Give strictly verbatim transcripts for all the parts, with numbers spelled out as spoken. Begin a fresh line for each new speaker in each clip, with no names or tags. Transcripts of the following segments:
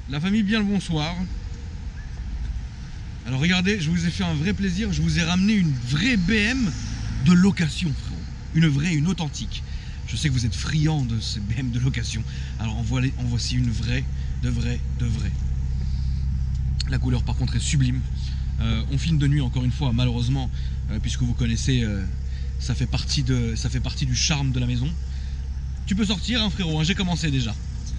La famille, bien le bonsoir. Alors regardez, je vous ai fait un vrai plaisir, je vous ai ramené une vraie B M de location, frérot. Une vraie, une authentique. Je sais que vous êtes friands de ces B M de location. Alors en, voilà, en voici une vraie, de vraie, de vraie. La couleur par contre est sublime. Euh, on filme de nuit encore une fois, malheureusement, euh, puisque vous connaissez, euh, ça, fait partie de, ça fait partie du charme de la maison. Tu peux sortir, hein, frérot, hein, j'ai commencé déjà.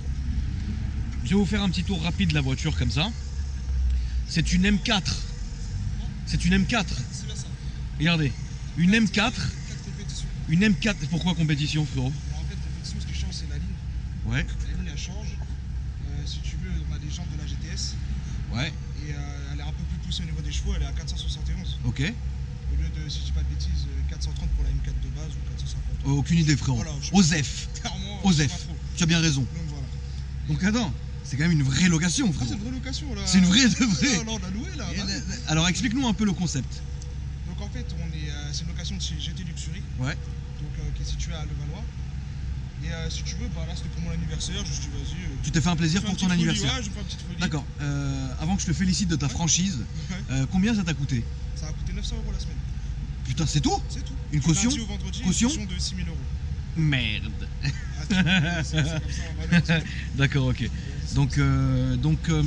Je vais vous faire un petit tour rapide de la voiture comme ça. C'est une M quatre. C'est une M quatre. Regardez, une M quatre. Une M quatre. Pourquoi compétition, frérot?
En fait, compétition, ce qui change, c'est la ligne.
Ouais.
La ligne, elle change. Euh, si tu veux, on a des jantes de la G T S.
Ouais.
Et euh, elle est un peu plus poussée au niveau des chevaux. Elle est à quatre cent soixante et onze.
Ok.
Au lieu de, si je dis pas de bêtises, quatre cent trente pour la M quatre de base ou quatre cent cinquante.
Oh, aucune idée, frérot.
Voilà,
Osef.
Clairement,
Osef. Tu as bien raison.
Donc voilà.
Donc attends, c'est quand même une vraie location,
Ah,
frérot.
c'est une vraie location là.
C'est une vraie de vraie.
Là, là, on a loué là.
Et,
Bah,
euh, Alors explique-nous un peu le concept.
donc en fait, on est, euh, c'est une location de chez G T Luxury.
Ouais.
Donc euh, qui est située à Levallois. Et euh, si tu veux, bah là c'était pour mon anniversaire. Je me suis dit, vas-y. euh,
Tu t'es fait un plaisir
je fais
pour
une
ton
petite folie,
anniversaire.
Ouais, je fais une petite folie.
D'accord. Euh, avant que je te félicite de ta franchise,
Ouais.
euh, combien ça t'a coûté?
Ça a coûté neuf cents euros la semaine.
Putain, c'est tout?
C'est tout.
Une
Du
caution?
lundi au vendredi,
Caution
une caution de six mille euros.
Merde.
Ah, tu vois, c'est c'est comme ça, malheureusement.
D'accord, ok. Donc, euh, donc euh,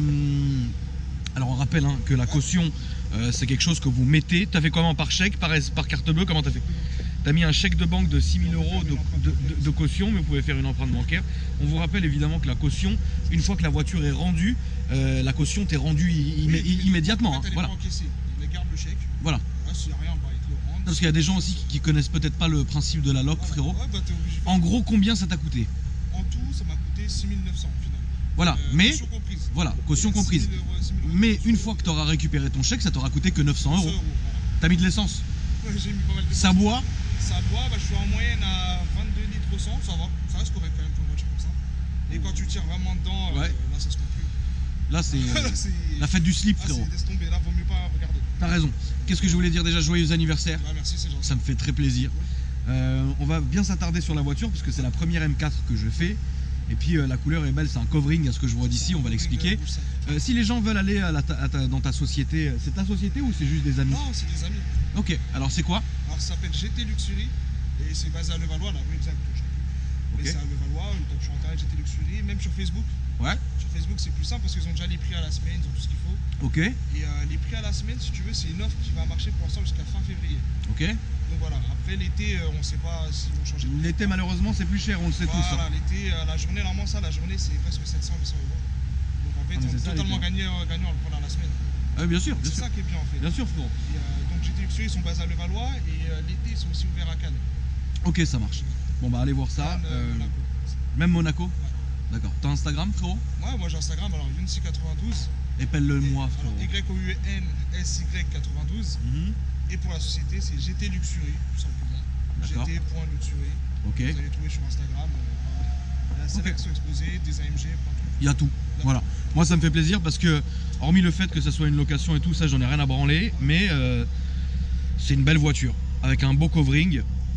alors on rappelle hein, que la caution, euh, c'est quelque chose que vous mettez. Tu as fait comment? Par chèque, par, par carte bleue? Comment tu as fait? Tu as mis un chèque de banque de six mille euros de, de, de, de caution, mais vous pouvez faire une empreinte bancaire. On vous rappelle évidemment que la caution, une fois que la voiture est rendue, euh, la caution t'est rendue i-
Oui,
i- immédiatement.
En
Hein,
fait, elle est
voilà.
pas encaissée. Il garde le chèque.
Voilà.
Voilà, s'il n'y a rien, bah, ils te le rendent.
Parce qu'il y a des gens aussi qui, qui connaissent peut-être pas le principe de la loc,
Voilà.
frérot.
Ouais, bah, t'es obligé.
En gros, combien ça t'a coûté?
En tout, ça m'a coûté six mille neuf cents au final.
Voilà,
Euh,
mais
Caution comprise.
voilà, caution comprise.
six mille euros, six mille euros.
Mais une fois que tu auras récupéré ton chèque, ça t'aura coûté que neuf cents euros.
voilà.
T'as mis de l'essence?
Ouais, j'ai mis pas mal de
Ça
temps.
boit?
Ça boit, bah, je suis en moyenne à vingt-deux litres au cent, ça va. Ça reste correct quand même pour une voiture comme ça. Et quand tu tires vraiment dedans, euh,
Ouais.
là ça se compte plus.
Là, c'est
Là, c'est-
la fête du slip,
Ah,
frérot.
c'est- laisse tomber, là vaut mieux pas regarder.
T'as raison. Qu'est-ce que je voulais dire déjà? Joyeux anniversaire.
Ah, merci, c'est gentil.
Ça me fait très plaisir. Euh, on va bien s'attarder sur la voiture parce que c'est la première M quatre que je fais. Et puis euh, la couleur est belle, c'est un covering à ce que je vois d'ici, on va l'expliquer. Euh, si les gens veulent aller à la, à ta- dans ta société, c'est ta société ou c'est juste des amis?
Non, c'est des amis.
Ok, alors c'est quoi?
Alors ça s'appelle G T Luxury et c'est basé à Levallois, la rue exacte.
Ok.
Et c'est à Levallois, une top sur internet G T Luxury, même sur Facebook.
Ouais.
Sur Facebook c'est plus simple parce qu'ils ont déjà les prix à la semaine, ils ont tout ce qu'il faut.
Ok,
Et euh, les prix à la semaine, si tu veux, c'est une offre qui va marcher pour l'instant jusqu'à fin février.
ok.
Donc voilà, après l'été, euh, on ne sait pas s'ils vont changer. de prix.
L'été malheureusement c'est plus cher, on le sait tous.
Voilà,
hein.
l'été, euh, la journée, normalement ça, la journée c'est presque sept cents à huit cents euros. Donc en fait,
Ah, mais
on
c'est
est
ça,
totalement
l'été.
gagnant, euh, gagnant en le prenant à la semaine.
Ah, bien sûr, bien
C'est
sûr.
ça qui est bien en fait.
Bien sûr, frérot.
Et, euh, donc G T Luxury, ils sont basés à Levallois et euh, l'été, ils sont aussi ouverts à Cannes.
Ok, ça marche. Bon bah allez voir ça.
Cannes, euh,
Euh,
Monaco.
même Monaco. D'accord. T'as Instagram, frérot?
Ouais, moi j'ai Instagram, alors Younsi quatre-vingt-douze.
Épelle-le moi,
Alors
frérot.
Y O U N S Y quatre-vingt-douze.
Mhm.
Et pour la société, c'est G T Luxury, tout simplement.
D'accord.
G T point Luxury.
Ok.
Vous allez trouver sur Instagram. Euh, la sélection exposée, des A M G, plein de trucs.
Il y a tout. Voilà. Moi, ça me fait plaisir parce que, hormis le fait que ça soit une location et tout, ça, j'en ai rien à branler, mais euh, c'est une belle voiture avec un beau covering.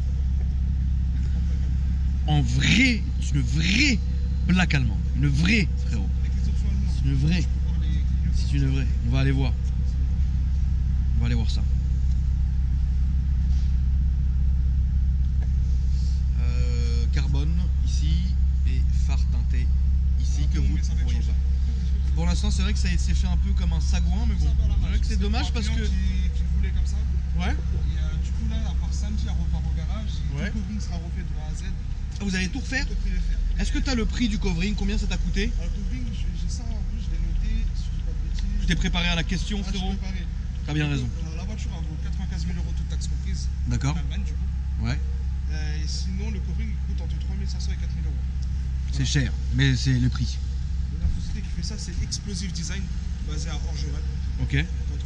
En vrai, c'est une vraie plaque allemande. Une vraie, frérot.
Avec les options allemandes.
C'est une vraie.
Je peux voir les clignotements.
C'est une vraie. On va aller voir. On va aller voir ça. Euh, carbone ici et phare teinté ici
Alors,
que
bon,
vous
mais ça va
ne
être
voyez
changé.
pas. Pour l'instant, c'est vrai que ça s'est fait un peu comme un sagouin, mais bon.
Ça va à
C'est
l'arrache.
vrai que c'est dommage
pour un
parce que.
client Qui, qui le voulait comme ça.
Ouais.
Et euh, du coup, là, à part samedi, elle repart au garage. Et
Ouais.
tout le covering sera refait de A à Z.
Ah, vous allez tout refaire?
Tout refaire.
Est-ce que tu as le prix du covering? Combien ça t'a coûté?
Alors, le covering, j'ai j'ai ça en plus, je l'ai noté. Si je dis pas de bêtises.
Tu t'es préparé à la question,
Ah, je suis
frérot?
préparé.
T'as bien raison.
Alors, la voiture, elle vaut quatre-vingt-quinze mille euros toute taxe comprise.
D'accord.
En Allemagne, du coup.
Ouais.
Euh, et sinon, le covering il coûte entre trois mille cinq cents et quatre mille euros.
C'est cher, mais c'est le prix.
Et la société qui fait ça, c'est Explosive Design, basée à Orgeval.
Ok.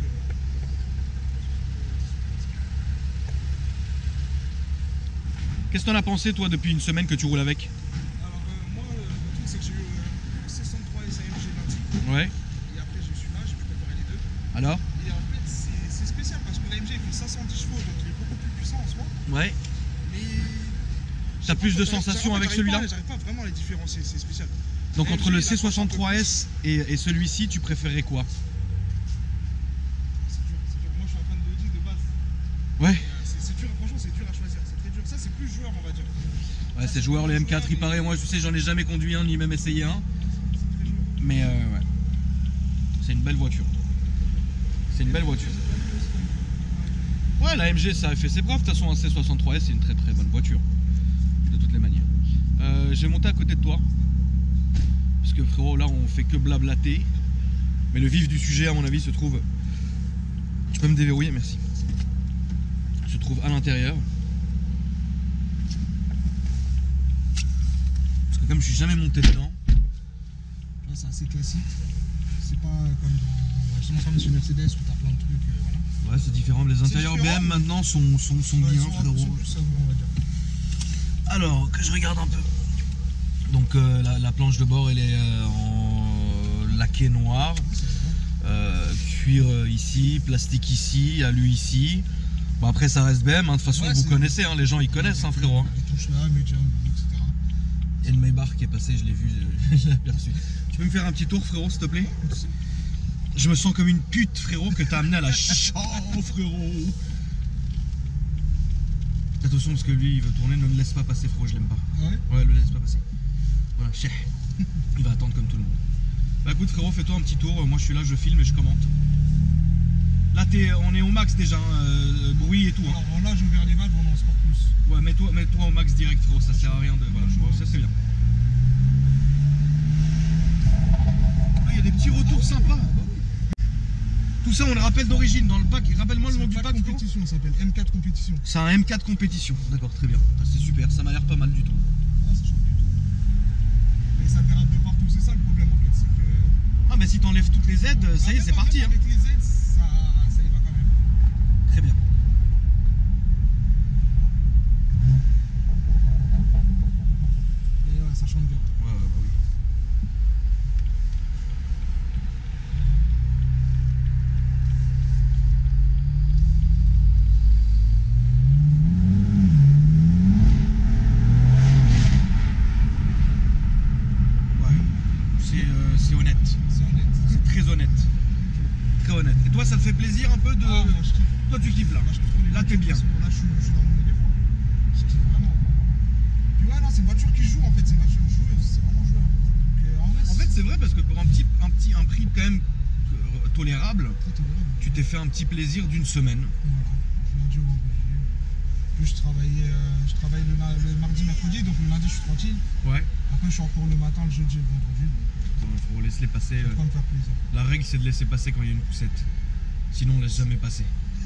Qu'est-ce que t'en as pensé, toi, depuis une semaine que tu roules avec?
Alors, euh, moi, euh, le truc, c'est que j'ai eu euh, le C soixante-trois S A M G lundi.
Ouais.
Et après, je suis là, j'ai pu comparer les deux.
Alors?
Et en fait, c'est c'est spécial parce que l'A M G il fait cinq cent dix chevaux, donc il est beaucoup plus puissant en soi.
Ouais.
Mais.
T'as plus de sensations avec celui-là?
J'arrive pas vraiment à les différencier, c'est spécial.
Donc
M G,
entre le
il a
C soixante-trois S et, et celui-ci, tu préférerais quoi?
C'est dur, c'est dur. Moi, je suis un fan de Audi de base.
Ouais.
Et, euh, C'est c'est dur, franchement, c'est dur à choisir. C'est très dur. Ça, c'est plus joueur, on va dire.
Ouais, c'est joueur, le M quatre, il paraît. Moi, je sais, j'en ai jamais conduit un, ni même essayé un.
C'est très dur.
Mais euh, ouais. C'est une belle voiture. C'est une belle voiture. Ouais, la M G, ça a fait ses preuves. De toute façon, un C soixante-trois S, c'est une très très bonne voiture. De toutes les manières. Euh, je vais monter à côté de toi. Parce que frérot, là, on fait que blablater. Mais le vif du sujet, à mon avis, se trouve... Tu peux me déverrouiller, merci. Se trouve à l'intérieur. Parce que comme je suis jamais monté dedans...
Là, c'est assez classique. C'est pas comme dans... Justement, comme sur Mercedes où t'as plein de trucs, euh, voilà.
Ouais, c'est différent. Les intérieurs B M maintenant sont, sont, sont
Ouais,
bien,
ils sont un peu
frérot.
plus sobres, on va dire.
Alors, que je regarde un peu. Donc euh, la, la planche de bord, elle est euh, en laqué noir. Euh, cuir euh, ici, plastique ici, alu ici. Bon, après, ça reste B M. Hein. De toute façon,
Ouais,
vous
c'est-
connaissez, hein, les gens, ils connaissent, hein, frérot.
Les touches là, médium, et cetera.
Et le Maybach qui est passé, je l'ai vu, je l'ai aperçu. Tu peux me faire un petit tour, frérot, s'il te plaît? Je me sens comme une pute, frérot, que t'as amené à la chicha, frérot. Attention, parce que lui, il veut tourner, ne le laisse pas passer, frérot, je l'aime pas.
Ah ouais.
Ouais, le laisse pas passer. Voilà, chef. Il va attendre comme tout le monde. Bah écoute, frérot, fais-toi un petit tour. Moi, je suis là, je filme et je commente. Là, t'es, on est au max déjà, hein, euh, bruit et tout. Hein.
Alors là, j'ai ouvert les valves, on en sport plus.
Ouais, mets-toi, mets-toi au max direct, frérot, ça sert à rien de. Voilà, bon, ça c'est bien. Ah, il y a des petits retours sympas. Tout ça, on le rappelle d'origine dans le pack. Rappelle-moi le nom du pack, frérot.
compétition, ça s'appelle M quatre compétition.
C'est un M quatre compétition. D'accord, très bien. Ah, c'est super, ça m'a l'air pas mal du tout.
Ah, ça change du tout. Mais ça dérape de partout, c'est ça le problème en fait. C'est que.
Ah, mais si t'enlèves toutes les aides, ça y est,
Ah,
c'est
même-
parti.
même
Hein.
Avec les aides, ça, ça y va quand même.
Très bien.
Et ouais, ça chante bien.
Ouais, ouais, bah oui. Ouais, c'est euh, c'est honnête.
C'est honnête.
C'est très honnête. Très honnête. Et toi, ça te fait plaisir un peu de.
Ah, moi je kiffe.
Toi, tu kiffes là.
Moi, je kiffe trop les
Là, t'es
voitures
bien.
qui sont- Là, je suis, je suis dans mon éléphant. Je kiffe vraiment. Puis ouais, non, c'est une voiture qui joue en fait. C'est une voiture joueuse. C'est vraiment joueur. Donc, euh, en vrai,
En fait, c'est vrai parce que pour un petit, un petit, un prix quand même euh, tolérable,
très tolérable.
tu t'es fait un petit plaisir d'une semaine.
Voilà. Du lundi au vendredi. Puis je travaillais, euh, je travaille le, la- le mardi, mercredi. Donc le lundi, je suis tranquille.
Ouais.
Après, je suis en cours le matin, le jeudi et le vendredi. Donc,
Il faut laisser passer.
euh,
euh,
pas me faire plaisir.
La règle, c'est de laisser passer quand il y a une poussette. Sinon, on laisse jamais passer.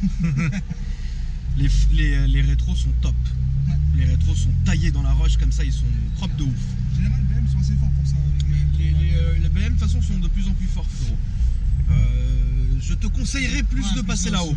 les, f- les, les rétros sont top.
Ouais.
Les rétros sont taillés dans la roche comme ça, ils sont propres de ouf.
En général, les B M sont assez forts pour ça. avec
Les,
les-
les, euh, les B M de toute façon sont de plus en plus forts, frérot. Euh, je te conseillerais plus
Ouais,
de
plus
passer
ça
là-haut.
aussi,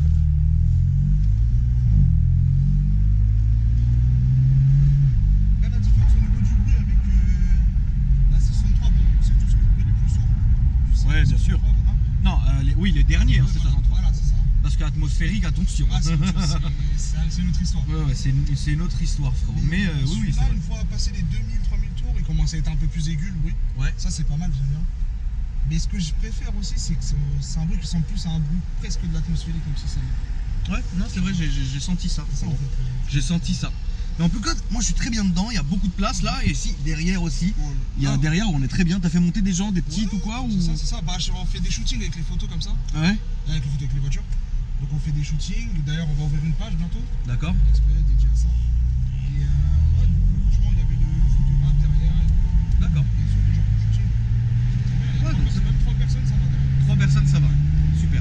ouais. Là, la différence au niveau du bruit avec euh, la C soixante-trois, bon, c'est tout ce que le bruit est plus sourd. Du C
Ouais, bien sûr.
soixante-trois, voilà.
Non, euh, les- oui, les derniers, hein,
Ouais,
c'est
voilà,
soixante-trois.
Voilà, c'est ça.
Parce qu'atmosphérique, attention.
Ah, c'est autre chose, c'est- c'est c'est une autre histoire.
Ouais, ouais, c'est une, c'est une autre histoire, frérot. Mais euh, oui, oui, c'est
celui-là,
vrai.
une fois passé les deux mille, trois mille tours, il commence à être un peu plus aigu le bruit.
Ouais.
Ça, c'est pas mal, j'aime bien. Mais ce que je préfère aussi, c'est que c'est c'est un bruit qui ressemble plus à un bruit presque de l'atmosphérique, comme si ça y est.
Ouais, non, c'est vrai, j'ai- j'ai j'ai senti ça.
C'est ça, en
frérot.
fait. euh,
J'ai senti ça. Mais en tout cas, moi je suis très bien dedans, il y a beaucoup de place là, et si, derrière aussi. Il y a
Ah,
derrière où on est très bien. T'as fait monter des gens, des petites
ouais,
ou quoi ou...
C'est ça, c'est ça. Bah, je- on fait des shootings avec les photos comme ça.
Ouais,
Avec les photos avec les voitures. Donc on fait des shootings. D'ailleurs, on va ouvrir une page bientôt.
d'accord.
Exprès dédié à ça. Et euh, ouais, donc, euh, franchement, il y avait le, le photographe derrière. Et,
D'accord.
et ils ont des gens pour le shooting. C'était très bien. Il y a
Ouais,
trois
donc
personnes,
c'est-
même trois personnes, ça va derrière.
Trois personnes, ça va. Super.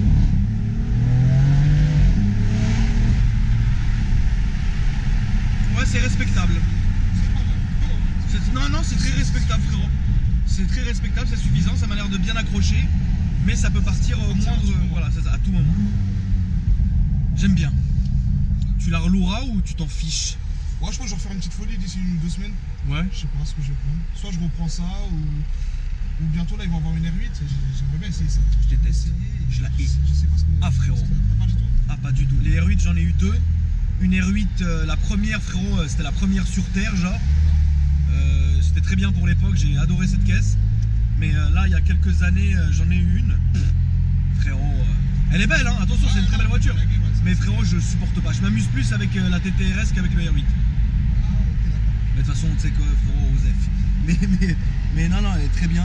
Ouais, c'est respectable.
C'est pas mal. Oh,
C'est- Non, non, c'est très respectable, frérot. C'est très respectable, c'est suffisant, ça m'a l'air de bien accrocher. Mais ça peut partir au
Partir à
moindre.
tout moment.
Voilà, c'est ça, à tout moment. J'aime bien. Tu la reloueras ou tu t'en fiches?
Ouais, je pense que je vais refaire une petite folie d'ici une ou deux semaines.
Ouais.
Je sais pas ce que je vais prendre. Soit je reprends ça ou, ou bientôt là ils vont avoir une R huit. et j'ai- J'aimerais bien essayer ça.
Je déteste.
Essayer et
Je la hais.
Je sais pas ce que.
Ah, frérot.
ce que- t'as pas du tout.
Ah, pas du tout. Les R huit, j'en ai eu deux. Une R huit, euh, la première, frérot, euh, c'était la première sur Terre, genre. Euh, C'était très bien pour l'époque, j'ai adoré cette caisse. Mais euh, là, il y a quelques années, euh, j'en ai eu une. Pff, frérot, euh, elle est belle, hein, attention, c'est une très belle voiture. Mais frérot, je supporte pas. Je m'amuse plus avec euh, la T T R S qu'avec le R huit.
Ah, ok, d'accord.
Mais de toute façon, tu sais quoi, frérot, Osef. Mais, mais, mais non, non, elle est très bien.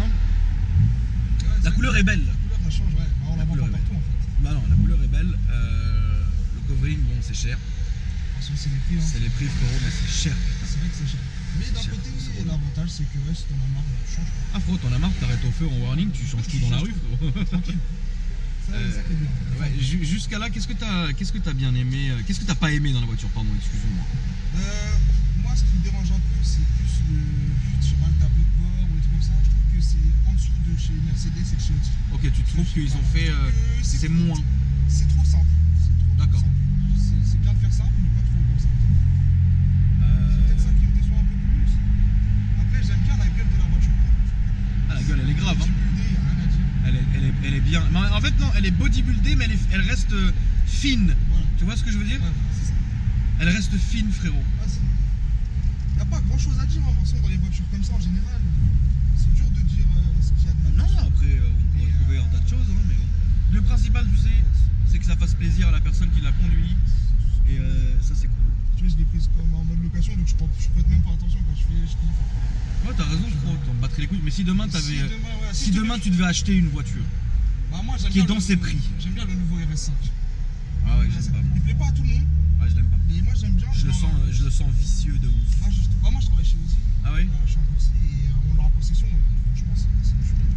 Ouais,
La couleur est belle.
La couleur, ça change, ouais. Bah, on la,
La
voit
couleur
pas
est
partout en fait.
Bah non, la couleur est belle. Euh, le covering, bon, c'est cher.
Parce que c'est les prix. Hein.
C'est les prix, frérot, mais c'est cher.
C'est vrai que c'est cher. Mais d'un
cher,
côté,
c'est vrai.
l'avantage, c'est que ouais, si t'en as marre, tu changes.
Ah, frérot, t'en as marre, t'arrêtes au feu en warning, tu changes tout dans la rue, frérot.
Tranquille. Ça,
Euh,
ça qui est bien.
Ouais, ju- jusqu'à là, qu'est-ce que t'as qu'est-ce que t'as bien aimé euh, Qu'est-ce que t'as pas aimé dans la voiture? Pardon, excuse-moi.
Euh, moi, ce qui me dérange un peu, c'est plus le, je sais pas, le tableau de bord ou des trucs comme ça. Je trouve que c'est en dessous de chez Mercedes et de chez Audi.
Ok, tu trouves qu'ils ont fait. euh,
Euh,
c'est moins.
C'est trop simple. C'est trop, trop
D'accord.
simple. C'est c'est bien de faire simple, mais pas trop comme ça. C'est peut-être ça
Euh,
qui me déçoit un peu plus. Après, j'aime bien la gueule de la voiture.
Ah, la gueule, elle est grave, hein.
Bodybuildé, y a rien à dire.
Elle est, elle, est, elle est bien. Mais en fait, non, elle est bodybuildée, mais elle, est- elle reste euh, fine.
Voilà.
Tu vois ce que je veux dire?
Ouais, voilà, c'est ça.
Elle reste fine, frérot.
Ah, c'est- y a pas grand chose à dire hein, de toute façon, dans les voitures comme ça en général. C'est dur de dire euh, ce qu'il y a de mal.
Non, après, euh, on pourrait
Et, euh,
trouver un tas de choses, hein, mais bon. Le principal, tu sais, c'est que ça fasse plaisir à la personne qui la conduit. Et euh, ça, c'est cool.
Tu vois, je l'ai prise comme en mode location, donc je prête, je prête même pas attention quand je fais. Je kiffe.
Ouais, t'as raison, frérot, t'en battrais les couilles. Mais si demain, t'avais.
Si
euh,
demain, ouais,
Si
je te
demain
mets-
tu devais acheter une voiture,
bah, moi, j'aime
qui est
bien
dans
le
ses
nouveau-
prix.
J'aime bien le nouveau R S cinq.
ah ouais, j'aime pas moi.
Il plaît pas à tout le monde,
Ouais, je l'aime pas.
mais moi j'aime bien.
Je le
genre,
sens,
euh,
je le sens vicieux de ouf.
Ah, je, bah, moi je travaille chez Audi,
Ah oui?
euh, je suis en coursier et euh, on l'a en possession. Donc, franchement, c'est c'est une chouette.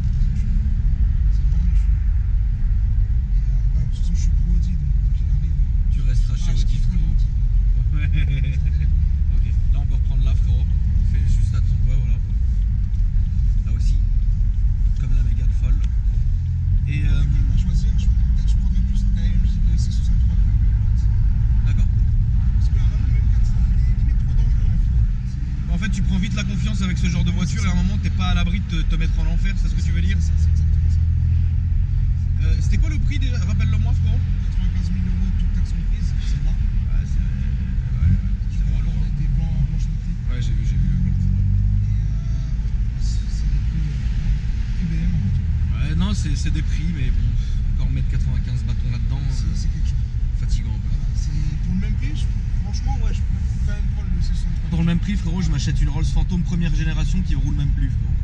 C'est vraiment une chouette. Et euh, ouais, de toute façon, je suis pro Audi, donc quand il arrive.
Tu resteras chez
ah, je
Audi,
kiffe
frérot.
Audi.
Ouais. Ok, là on peut reprendre là, frérot. Fais juste à ton poids, voilà. Là aussi, comme la Mégane folle. Et euh,
À choisir, je- peut-être je prendrais plus la A M J le C soixante-trois que le M quatre.
d'accord.
Parce que là, le M quatre, c'est limite trop dangereux en fait. C'est-
En fait, tu prends vite la confiance avec ce genre de voiture et à un moment, t'es pas à l'abri de te, te mettre en enfer, c'est ce que tu veux dire?
C'est ça, c'est exactement ça.
Euh, C'était quoi le prix déjà? Rappelle-le-moi, frérot.
quatre-vingt-quinze mille euros, toute taxe comprise, c'est là.
Ouais, c'est ouais, c'est
On
vraiment lourd.
a été blanc, blanche montée.
Ouais, j'ai vu, j'ai vu le blanc.
Et euh, c'est c'est des prix, euh, prix B M en fait.
Ouais, non, c'est c'est des prix, mais bon, encore mettre quatre-vingt-quinze bâtons là-dedans,
C'est
euh,
c'est quelque chose.
fatigant un peu.
Voilà, c'est- pour le même prix, je- franchement, ouais, je pourrais quand même prendre le C soixante-trois.
Pour le même prix, frérot, je m'achète une Rolls Phantom première génération qui roule même plus, frérot.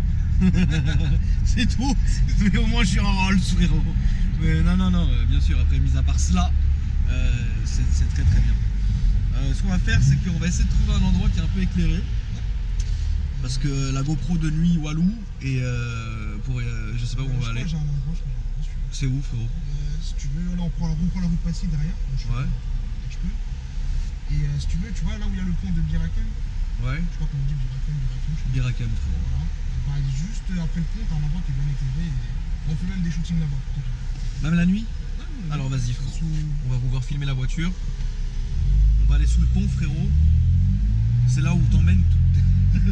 C'est tout, mais au moins je suis en Rolls, frérot. Mais non, non, non, euh, bien sûr, après, mis à part cela, euh, c'est c'est très très bien. Euh, ce qu'on va faire, c'est qu'on va essayer de trouver un endroit qui est un peu éclairé. Parce que la GoPro de nuit walou, et euh, pour, euh, je sais pas où on va
Je crois
aller.
que j'ai un endroit, je crois que j'ai un endroit, je
C'est où, frérot?
Euh, si tu veux, là on prend, la- on prend la route Passy derrière. Donc, je,
Ouais.
je peux. Et euh, si tu veux, tu vois là où il y a le pont de Birakem,
Ouais,
je crois qu'on dit Birakem, Birakem, je sais pas.
Birakem, frérot.
Voilà. Et bah, juste après le pont, t'as un endroit qui est bien éclairé et on fait même des shootings là-bas. pour te dire.
Même la nuit?
Ouais, ouais,
Alors vas-y, frérot.
sous-
On va pouvoir filmer la voiture. On va aller sous le pont, frérot. C'est là où t'emmènes toutes tes...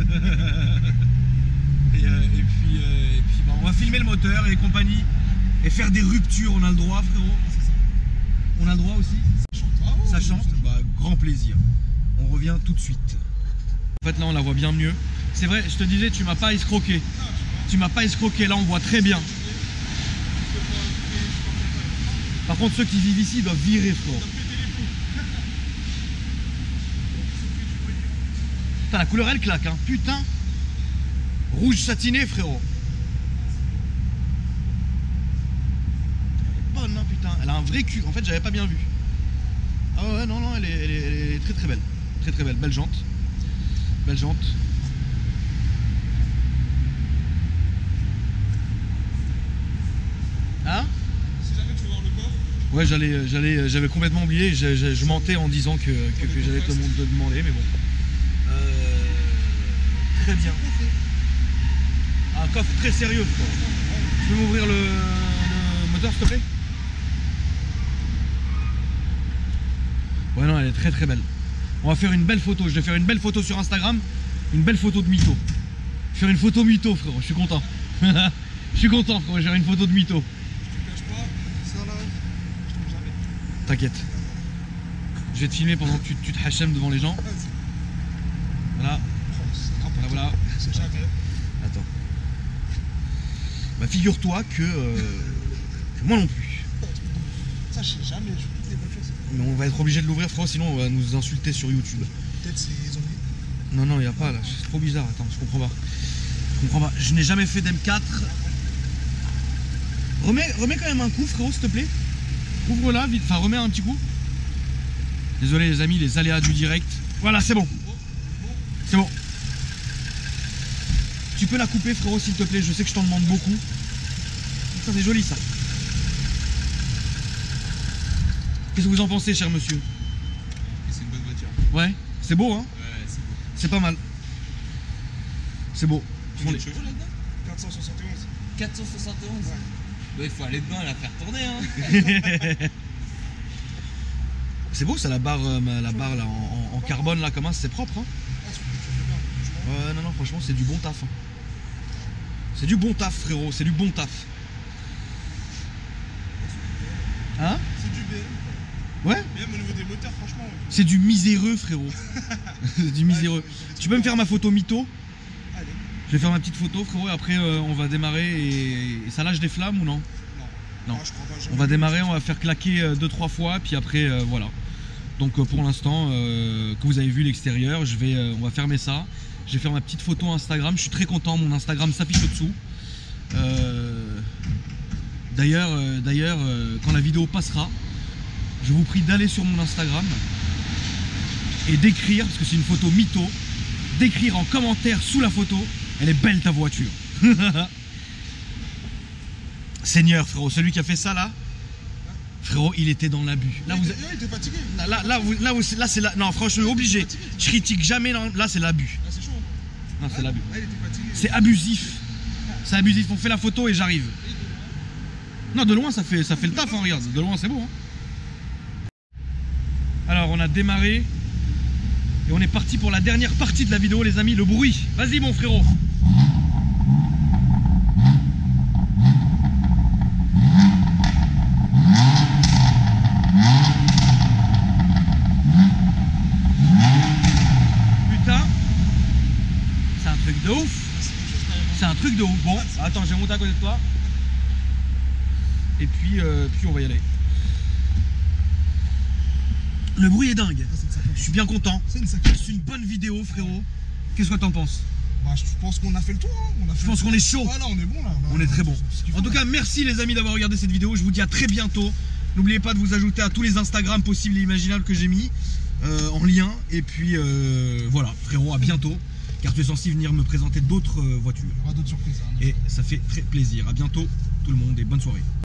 et, euh, et puis, euh, et puis bah, on va filmer le moteur et compagnie. Et faire des ruptures, on a le droit, frérot.
C'est ça.
On a le droit aussi.
Ça chante. Ah, ouais,
Ça
ouais,
chante, bah, grand plaisir. On revient tout de suite. En fait, là, on la voit bien mieux. C'est vrai, je te disais, tu m'as pas escroqué.
Ah, tu vois.
Tu m'as pas escroqué, là, on voit très bien. Par contre, ceux qui vivent ici doivent virer, frérot. Putain, la couleur, elle claque, hein. Putain. Rouge satiné, frérot. Bonne, hein, putain. Elle a un vrai cul. En fait, j'avais pas bien vu. Ah ouais, non, non, elle est, elle est- elle est très très belle. Très très belle. Belle jante. Belle jante. Hein?
Si jamais tu veux voir le coffre,
Ouais, j'allais, j'allais, j'avais complètement oublié. Je, je- je mentais en disant que, que, que j'allais te, mon- te demander, mais bon. Euh, très bien. Un coffre très sérieux, frère. Tu peux m'ouvrir le, le moteur, s'il te plaît? Ouais, non, elle est très très belle. On va faire une belle photo. Je vais faire une belle photo sur Instagram. Une belle photo de mytho. Je vais faire une photo mytho, frérot. Je suis content. Je suis content, frérot. Je vais faire une photo de mytho.
je te cache pas, ça là, je trouve jamais.
T'inquiète. Je vais te filmer pendant que tu, tu te hachem devant les gens.
Vas-y.
Voilà,
Oh, c'est n'importe
voilà, voilà.
C'est jamais.
Attends. Bah figure-toi que, euh, que moi non plus.
Ça, je sais jamais, je fais des bonnes choses.
Mais on va être obligé de l'ouvrir, frérot, sinon on va nous insulter sur YouTube.
Peut-être c'est zombies.
Non, non, il n'y a pas là, c'est trop bizarre, attends, je comprends pas. Je comprends pas, je n'ai jamais fait d'M quatre. Remets, remets quand même un coup, frérot, s'il te plaît. Ouvre-la vite, enfin remets un petit coup. Désolé les amis, les aléas du direct. Voilà, c'est bon. C'est bon. Tu peux la couper, frérot, s'il te plaît, je sais que je t'en demande beaucoup. Ça, c'est joli, ça. Qu'est-ce que vous en pensez, cher monsieur?
C'est une bonne voiture.
Ouais, c'est beau, hein?
Ouais, c'est beau.
C'est pas mal. C'est beau.
Combien de chevaux là-dedans?
quatre cent soixante et onze.
quatre cent soixante et onze.
Ouais.
Bah, il faut aller dedans et la faire tourner, hein.
C'est beau ça, la barre, euh, la barre là, en, en carbone là, comment c'est propre, hein?
Ah, c'est tu fais bien, franchement.
Ouais, non, non, franchement, c'est du bon taf. Hein. C'est du bon taf, frérot, c'est du bon taf. Hein?
C'est du B M.
Ouais?
Même au niveau des moteurs, franchement.
C'est du miséreux, frérot. C'est du miséreux.
Ouais, je- je-
Tu peux me faire ma photo mytho?
Allez.
Je vais faire ma petite photo, frérot, et après euh, on va démarrer et... et ça lâche des flammes ou non?
Non.
Non.
Ah, je crois pas, jamais
On va
vu.
démarrer, on va faire claquer euh, deux trois fois, puis après euh, voilà. Donc euh, pour l'instant, euh, que vous avez vu l'extérieur, je vais, euh, on va fermer ça. Je vais faire ma petite photo Instagram. Je suis très content, mon Instagram s'affiche au-dessous. Euh, D'ailleurs, euh, d'ailleurs, euh, quand la vidéo passera, je vous prie d'aller sur mon Instagram et d'écrire, parce que c'est une photo mytho, d'écrire en commentaire sous la photo, elle est belle ta voiture. Seigneur, frérot, celui qui a fait ça là, frérot, il était dans l'abus. Là,
Il
vous,
était- il était fatigué.
là, là, là, vous, là, vous- là, c'est la, non, franchement, obligé. Je critique jamais. Là, là, c'est l'abus.
Ah, c'est chaud.
Non, c'est
Ah,
l'abus.
ah, il était fatigué.
C'est abusif. C'est abusif. On fait la photo et j'arrive. Non, de loin, ça fait, ça fait le taf. Hein, regarde, de loin, c'est beau. Hein. Alors, on a démarré et on est parti pour la dernière partie de la vidéo, les amis. Le bruit. Vas-y, mon frérot. Putain, c'est un truc de ouf. C'est un truc de ouf. Bon, attends, je vais monter à côté de toi. Et puis, euh, puis on va y aller. Le bruit est dingue.
Ah, c'est une sacrée-
Je suis bien content.
C'est une sacrée.
C'est une bonne vidéo, frérot. Qu'est-ce que t'en penses?
Bah, je pense qu'on a fait le tour. Hein. On a fait
Je
le
pense
tour.
qu'on est chaud.
Voilà, on est bon là. Là,
On est très bon.
c'est ce qu'il
En
faut,
tout cas,
là.
merci les amis d'avoir regardé cette vidéo. Je vous dis à très bientôt. N'oubliez pas de vous ajouter à tous les Instagram possibles et imaginables que j'ai mis euh, en lien. Et puis euh, voilà, frérot, à bientôt. Car tu es censé venir me présenter d'autres euh, voitures.
Il y aura d'autres surprises. Hein,
Et ça fait très plaisir. À bientôt tout le monde et bonne soirée.